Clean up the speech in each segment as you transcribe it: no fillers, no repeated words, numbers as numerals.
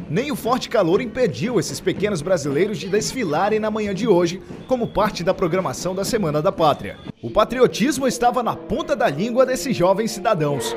Nem o forte calor impediu esses pequenos brasileiros de desfilarem na manhã de hoje como parte da programação da Semana da Pátria. O patriotismo estava na ponta da língua desses jovens cidadãos.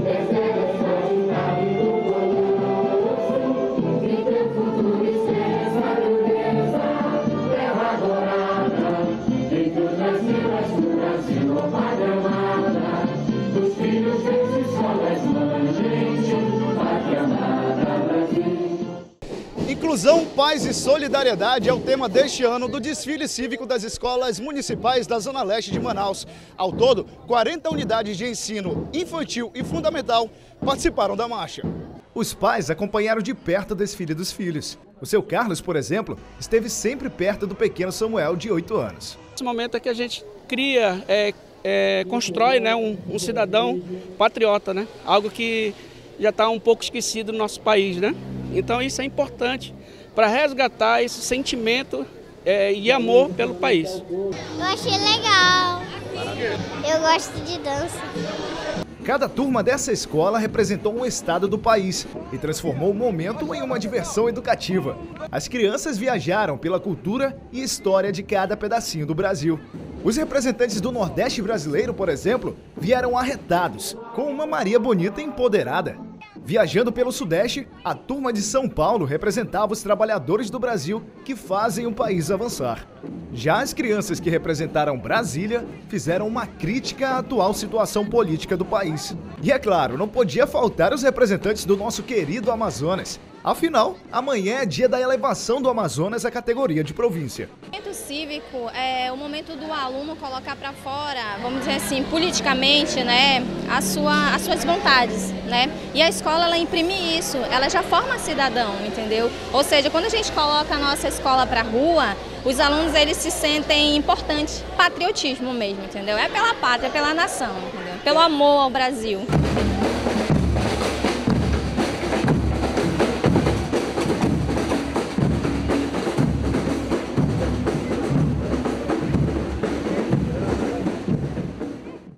Inclusão, paz e solidariedade é o tema deste ano do desfile cívico das escolas municipais da Zona Leste de Manaus. Ao todo, 40 unidades de ensino infantil e fundamental participaram da marcha. Os pais acompanharam de perto o desfile dos filhos. O seu Carlos, por exemplo, esteve sempre perto do pequeno Samuel, de 8 anos. Esse momento é que a gente cria, constrói, né, um cidadão patriota, né? Algo que já está um pouco esquecido no nosso país, né? Então isso é importante para resgatar esse sentimento e amor pelo país. Eu achei legal. Eu gosto de dança. Cada turma dessa escola representou um estado do país e transformou o momento em uma diversão educativa. As crianças viajaram pela cultura e história de cada pedacinho do Brasil. Os representantes do Nordeste brasileiro, por exemplo, vieram arretados, com uma Maria Bonita empoderada. Viajando pelo Sudeste, a turma de São Paulo representava os trabalhadores do Brasil que fazem o país avançar. Já as crianças que representaram Brasília fizeram uma crítica à atual situação política do país. E é claro, não podia faltar os representantes do nosso querido Amazonas. Afinal, amanhã é dia da elevação do Amazonas à categoria de província. O momento cívico é o momento do aluno colocar para fora, vamos dizer assim, politicamente, né, as suas vontades, né? E a escola, ela imprime isso, ela já forma cidadão, entendeu? Ou seja, quando a gente coloca a nossa escola para a rua, os alunos, eles se sentem importantes, patriotismo mesmo, entendeu? É pela pátria, é pela nação, entendeu? Pelo amor ao Brasil.